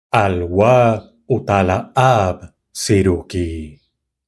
Alwa Utala Ab Siruki.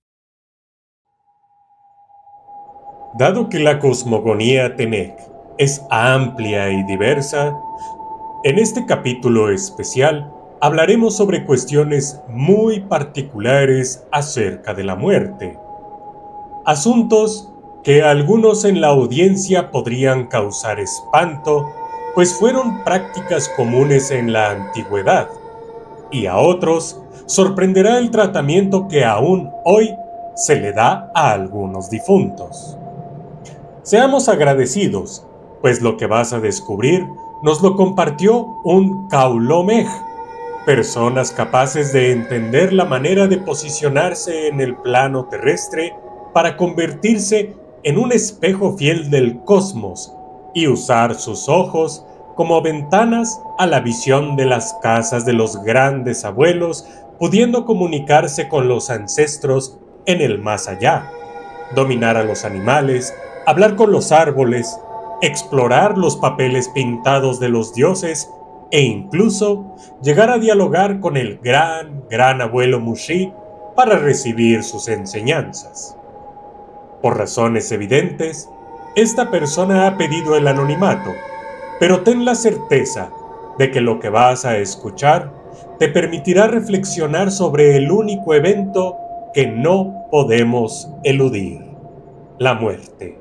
Dado que la cosmogonía Tenec es amplia y diversa, en este capítulo especial hablaremos sobre cuestiones muy particulares acerca de la muerte. Asuntos que a algunos en la audiencia podrían causar espanto, pues fueron prácticas comunes en la antigüedad, y a otros sorprenderá el tratamiento que aún hoy se le da a algunos difuntos. Seamos agradecidos, pues lo que vas a descubrir nos lo compartió un Kaulomej, personas capaces de entender la manera de posicionarse en el plano terrestre para convertirse en un espejo fiel del cosmos y usar sus ojos como ventanas a la visión de las casas de los grandes abuelos, pudiendo comunicarse con los ancestros en el más allá, dominar a los animales, hablar con los árboles, explorar los papeles pintados de los dioses e incluso llegar a dialogar con el gran abuelo Mushi para recibir sus enseñanzas. Por razones evidentes, esta persona ha pedido el anonimato, pero ten la certeza de que lo que vas a escuchar te permitirá reflexionar sobre el único evento que no podemos eludir: la muerte.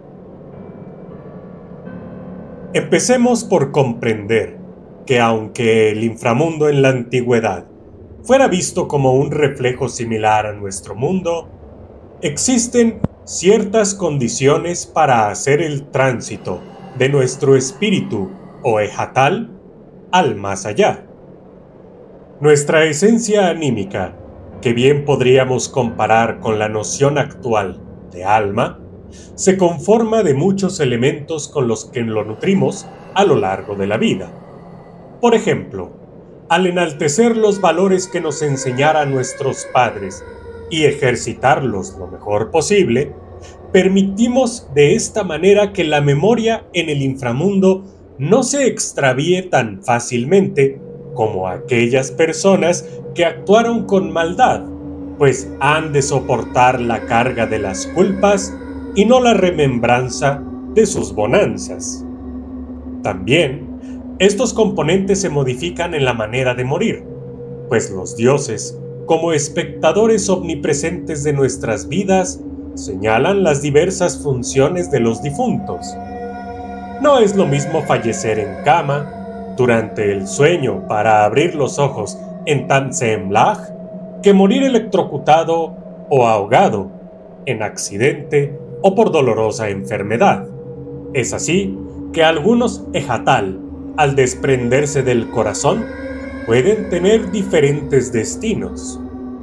Empecemos por comprender que aunque el inframundo en la antigüedad fuera visto como un reflejo similar a nuestro mundo, existen ciertas condiciones para hacer el tránsito de nuestro espíritu o ejatal al más allá. Nuestra esencia anímica, que bien podríamos comparar con la noción actual de alma, se conforma de muchos elementos con los que lo nutrimos a lo largo de la vida. Por ejemplo, al enaltecer los valores que nos enseñaron nuestros padres y ejercitarlos lo mejor posible, permitimos de esta manera que la memoria en el inframundo no se extravíe tan fácilmente como aquellas personas que actuaron con maldad, pues han de soportar la carga de las culpas y no la remembranza de sus bonanzas. También, estos componentes se modifican en la manera de morir, pues los dioses, como espectadores omnipresentes de nuestras vidas, señalan las diversas funciones de los difuntos. No es lo mismo fallecer en cama, durante el sueño para abrir los ojos en Tansemlaj, que morir electrocutado o ahogado, en accidente o por dolorosa enfermedad. Es así que algunos ejatal, al desprenderse del corazón, pueden tener diferentes destinos.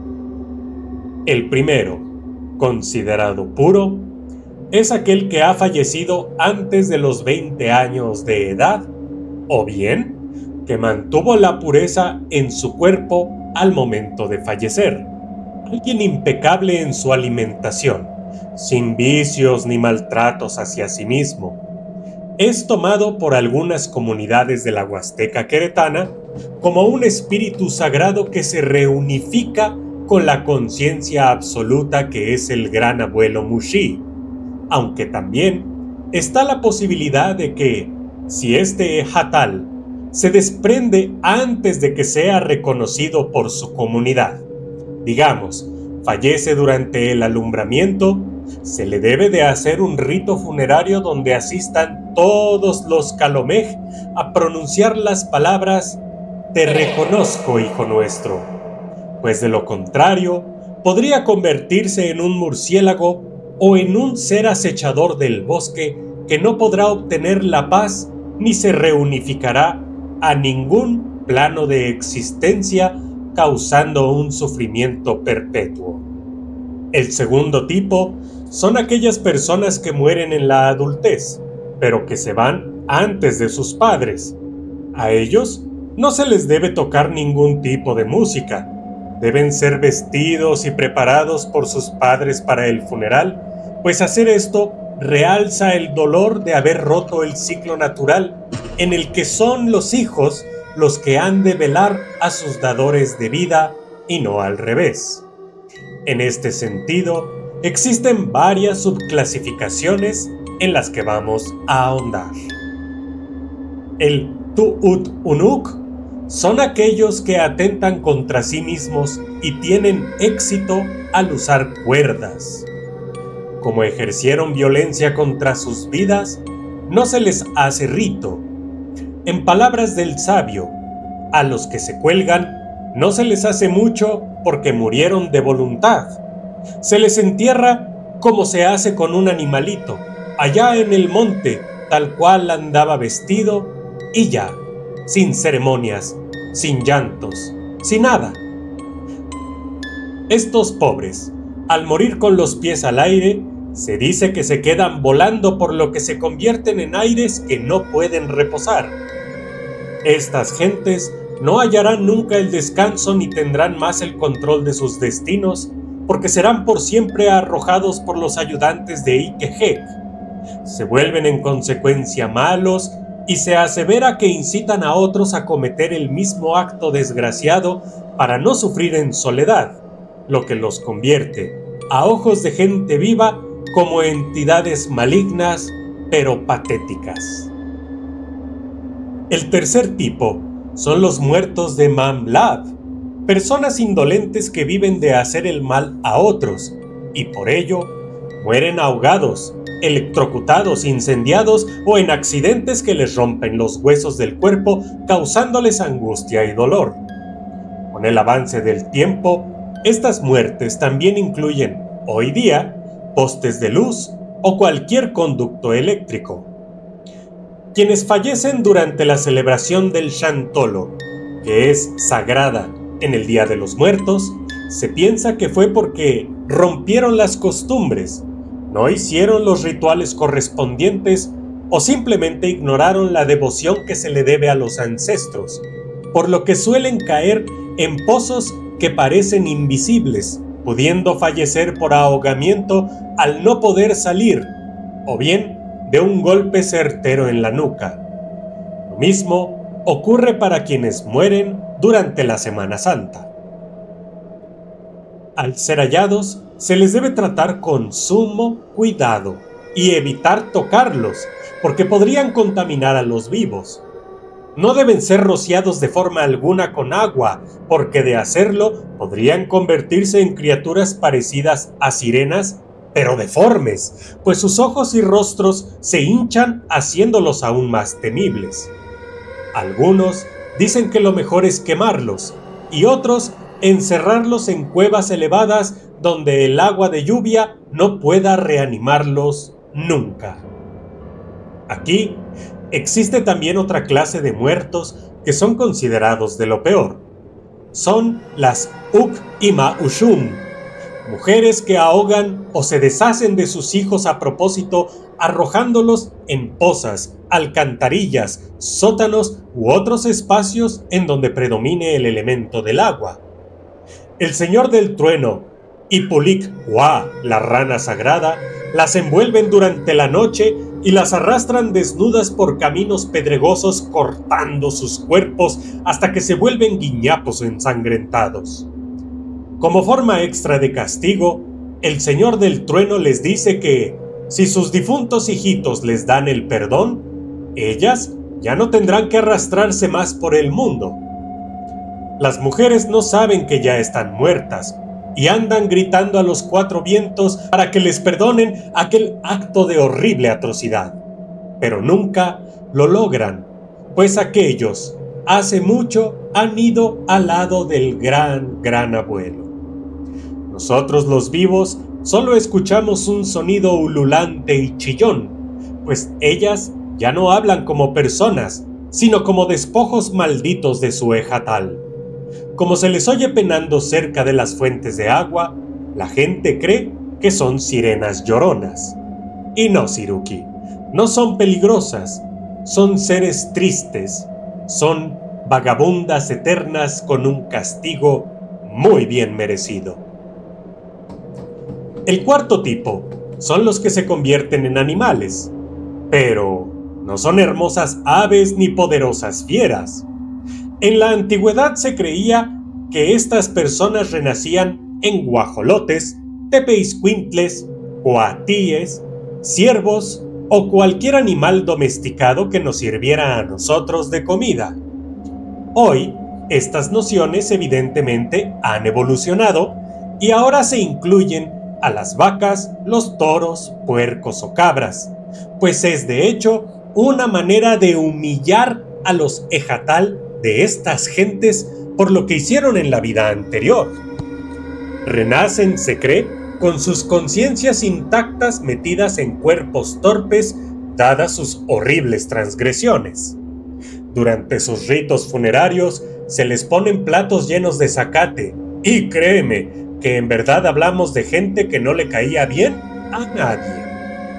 El primero, considerado puro, es aquel que ha fallecido antes de los 20 años de edad, o bien que mantuvo la pureza en su cuerpo al momento de fallecer. Alguien impecable en su alimentación, sin vicios ni maltratos hacia sí mismo. Es tomado por algunas comunidades de la Huasteca queretana como un espíritu sagrado que se reunifica con la conciencia absoluta que es el gran abuelo Mushi, aunque también está la posibilidad de que, si este ejatal se desprende antes de que sea reconocido por su comunidad, digamos, fallece durante el alumbramiento, se le debe de hacer un rito funerario donde asistan todos los Kalomej a pronunciar las palabras "Te reconozco, hijo nuestro", pues de lo contrario podría convertirse en un murciélago o en un ser acechador del bosque que no podrá obtener la paz ni se reunificará a ningún plano de existencia, causando un sufrimiento perpetuo. El segundo tipo son aquellas personas que mueren en la adultez, pero que se van antes de sus padres. A ellos no se les debe tocar ningún tipo de música. Deben ser vestidos y preparados por sus padres para el funeral, pues hacer esto realza el dolor de haber roto el ciclo natural en el que son los hijos los que han de velar a sus dadores de vida y no al revés. En este sentido, existen varias subclasificaciones en las que vamos a ahondar. El Tu'ut Unuk son aquellos que atentan contra sí mismos y tienen éxito al usar cuerdas. Como ejercieron violencia contra sus vidas, no se les hace rito. En palabras del sabio, a los que se cuelgan no se les hace mucho porque murieron de voluntad. Se les entierra como se hace con un animalito, allá en el monte, tal cual andaba vestido, y ya, sin ceremonias, sin llantos, sin nada. Estos pobres, al morir con los pies al aire, se dice que se quedan volando por lo que se convierten en aires que no pueden reposar. Estas gentes no hallarán nunca el descanso ni tendrán más el control de sus destinos, porque serán por siempre arrojados por los ayudantes de Ikehek. Se vuelven en consecuencia malos y se asevera que incitan a otros a cometer el mismo acto desgraciado para no sufrir en soledad, lo que los convierte, a ojos de gente viva, como entidades malignas pero patéticas. El tercer tipo son los muertos de Mamlab, personas indolentes que viven de hacer el mal a otros y por ello mueren ahogados, electrocutados, incendiados o en accidentes que les rompen los huesos del cuerpo causándoles angustia y dolor. Con el avance del tiempo, estas muertes también incluyen, hoy día, postes de luz o cualquier conducto eléctrico. Quienes fallecen durante la celebración del Shantolo, que es sagrada en el Día de los Muertos, se piensa que fue porque rompieron las costumbres, no hicieron los rituales correspondientes o simplemente ignoraron la devoción que se le debe a los ancestros, por lo que suelen caer en pozos que parecen invisibles, pudiendo fallecer por ahogamiento al no poder salir, o bien de un golpe certero en la nuca. Lo mismo ocurre para quienes mueren durante la Semana Santa. Al ser hallados, se les debe tratar con sumo cuidado y evitar tocarlos, porque podrían contaminar a los vivos. No deben ser rociados de forma alguna con agua, porque de hacerlo podrían convertirse en criaturas parecidas a sirenas, pero deformes, pues sus ojos y rostros se hinchan haciéndolos aún más temibles. Algunos dicen que lo mejor es quemarlos, y otros encerrarlos en cuevas elevadas donde el agua de lluvia no pueda reanimarlos nunca. Aquí existe también otra clase de muertos que son considerados de lo peor. Son las Uk-Ima Ushum, mujeres que ahogan o se deshacen de sus hijos a propósito arrojándolos en pozas, alcantarillas, sótanos u otros espacios en donde predomine el elemento del agua. El señor del trueno y Pulik-Wa, la rana sagrada, las envuelven durante la noche y las arrastran desnudas por caminos pedregosos cortando sus cuerpos hasta que se vuelven guiñapos ensangrentados. Como forma extra de castigo, el señor del trueno les dice que, si sus difuntos hijitos les dan el perdón, ellas ya no tendrán que arrastrarse más por el mundo. Las mujeres no saben que ya están muertas y andan gritando a los cuatro vientos para que les perdonen aquel acto de horrible atrocidad, pero nunca lo logran, pues aquellos hace mucho han ido al lado del gran abuelo. Nosotros los vivos solo escuchamos un sonido ululante y chillón, pues ellas ya no hablan como personas, sino como despojos malditos de su ejatal. Como se les oye penando cerca de las fuentes de agua, la gente cree que son sirenas lloronas. Y no, Siruki, no son peligrosas, son seres tristes, son vagabundas eternas con un castigo muy bien merecido. El cuarto tipo son los que se convierten en animales, pero no son hermosas aves ni poderosas fieras. En la antigüedad se creía que estas personas renacían en guajolotes, tepeizcuintles, coatíes, ciervos o cualquier animal domesticado que nos sirviera a nosotros de comida. Hoy, estas nociones evidentemente han evolucionado y ahora se incluyen a las vacas, los toros, puercos o cabras, pues es de hecho una manera de humillar a los ejatal de estas gentes por lo que hicieron en la vida anterior. Renacen, se cree, con sus conciencias intactas metidas en cuerpos torpes dadas sus horribles transgresiones. Durante sus ritos funerarios se les ponen platos llenos de zacate, y créeme que en verdad hablamos de gente que no le caía bien a nadie.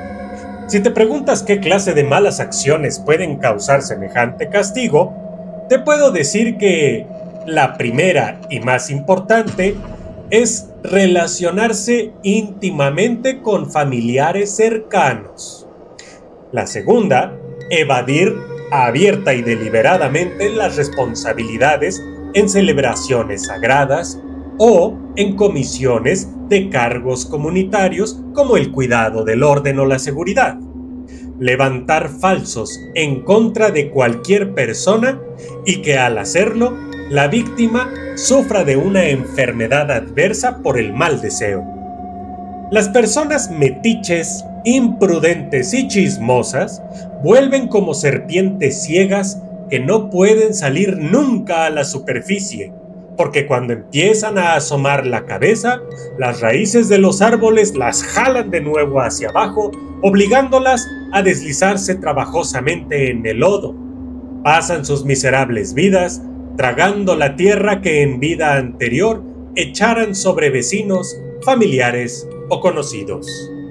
Si te preguntas qué clase de malas acciones pueden causar semejante castigo, te puedo decir que la primera y más importante es relacionarse íntimamente con familiares cercanos. La segunda, evadir abierta y deliberadamente las responsabilidades en celebraciones sagradas o en comisiones de cargos comunitarios como el cuidado del orden o la seguridad. Levantar falsos en contra de cualquier persona y que al hacerlo, la víctima sufra de una enfermedad adversa por el mal deseo. Las personas metiches, imprudentes y chismosas vuelven como serpientes ciegas que no pueden salir nunca a la superficie, porque cuando empiezan a asomar la cabeza, las raíces de los árboles las jalan de nuevo hacia abajo, obligándolas a deslizarse trabajosamente en el lodo. Pasan sus miserables vidas tragando la tierra que en vida anterior echaran sobre vecinos, familiares o conocidos.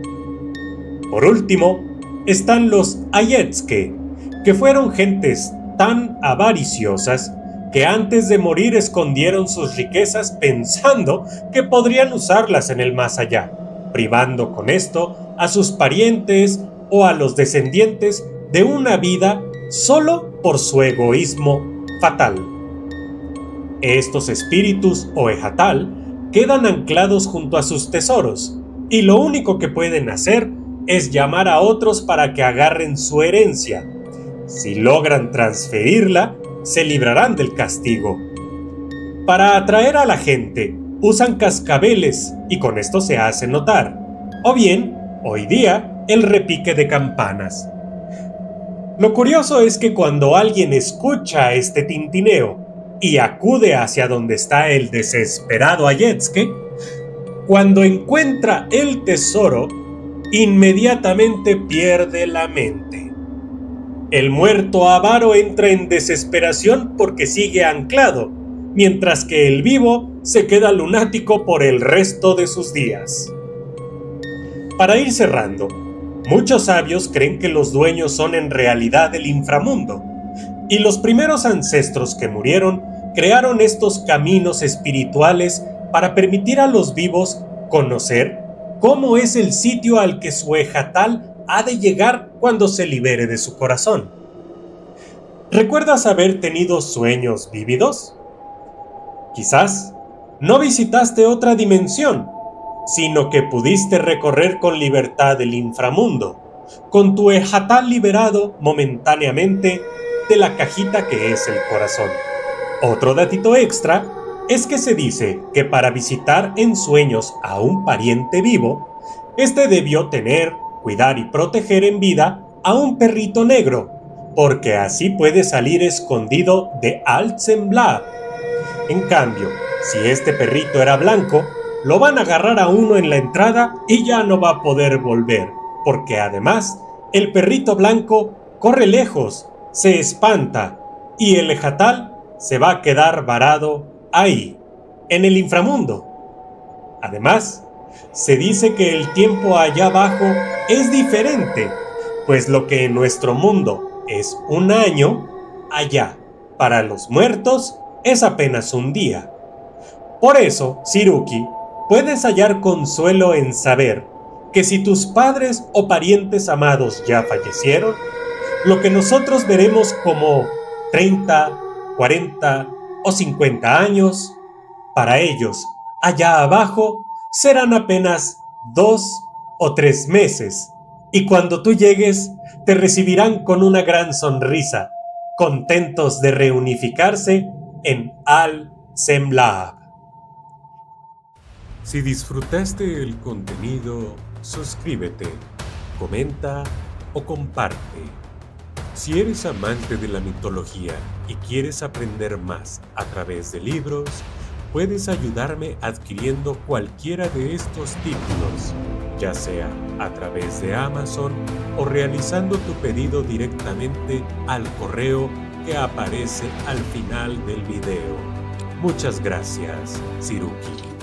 Por último, están los Ayetske, que fueron gentes tan avariciosas que antes de morir escondieron sus riquezas pensando que podrían usarlas en el más allá, privando con esto a sus parientes o a los descendientes de una vida solo por su egoísmo fatal. Estos espíritus o ejatal quedan anclados junto a sus tesoros y lo único que pueden hacer es llamar a otros para que agarren su herencia. Si logran transferirla, se librarán del castigo. Para atraer a la gente, usan cascabeles y con esto se hace notar, o bien, hoy día, el repique de campanas. Lo curioso es que cuando alguien escucha este tintineo y acude hacia donde está el desesperado Ayetske, cuando encuentra el tesoro, inmediatamente pierde la mente. El muerto avaro entra en desesperación porque sigue anclado, mientras que el vivo se queda lunático por el resto de sus días. Para ir cerrando, muchos sabios creen que los dueños son en realidad el inframundo, y los primeros ancestros que murieron crearon estos caminos espirituales para permitir a los vivos conocer cómo es el sitio al que su ejatal ha de llegar cuando se libere de su corazón. ¿Recuerdas haber tenido sueños vívidos? Quizás no visitaste otra dimensión, sino que pudiste recorrer con libertad el inframundo, con tu ejatal liberado momentáneamente de la cajita que es el corazón. Otro datito extra es que se dice que para visitar en sueños a un pariente vivo, este debió tener, cuidar y proteger en vida a un perrito negro, porque así puede salir escondido de Altzembla. En cambio, si este perrito era blanco, lo van a agarrar a uno en la entrada y ya no va a poder volver, porque además, el perrito blanco corre lejos, se espanta, y el ejatal se va a quedar varado ahí, en el inframundo. Además, se dice que el tiempo allá abajo es diferente, pues lo que en nuestro mundo es un año, allá, para los muertos, es apenas un día. Por eso, Siruki, puedes hallar consuelo en saber que si tus padres o parientes amados ya fallecieron, lo que nosotros veremos como 30, 40 o 50 años, para ellos, allá abajo, serán apenas 2 o 3 meses, y cuando tú llegues, te recibirán con una gran sonrisa, contentos de reunificarse en Al-Semlab. Si disfrutaste el contenido, suscríbete, comenta o comparte. Si eres amante de la mitología y quieres aprender más a través de libros, puedes ayudarme adquiriendo cualquiera de estos títulos, ya sea a través de Amazon o realizando tu pedido directamente al correo que aparece al final del video. Muchas gracias, Siruki.